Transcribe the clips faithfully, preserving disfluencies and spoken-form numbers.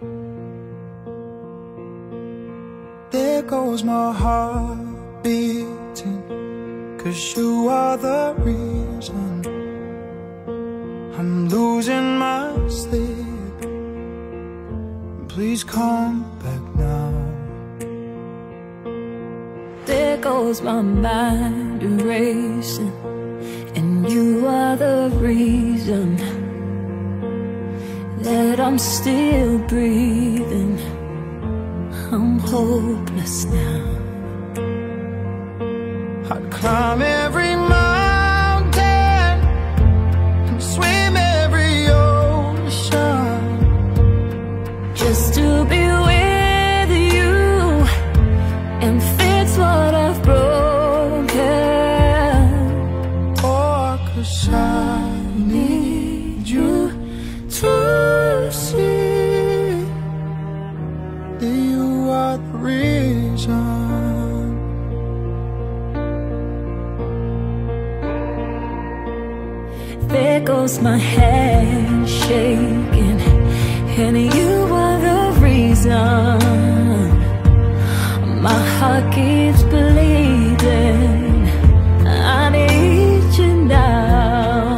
There goes my heart beating, 'cause you are the reason I'm losing my sleep. Please come back now. There goes my mind racing, and you are the reason that I'm still breathing. I'm hopeless now. I'd climb every mountain and swim every ocean just to be with you and fix what I've broken. Oh, 'cause I need you to see that you are the reason. There goes my hand shaking, and you are the reason my heart keeps bleeding. I need you now.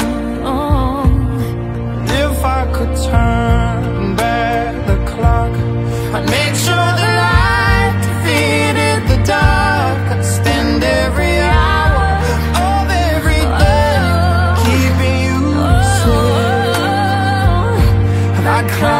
If I could turn back the clock, I'd make sure the light defeated the dark. I'd spend every hour of every day keeping you safe. And I'd cry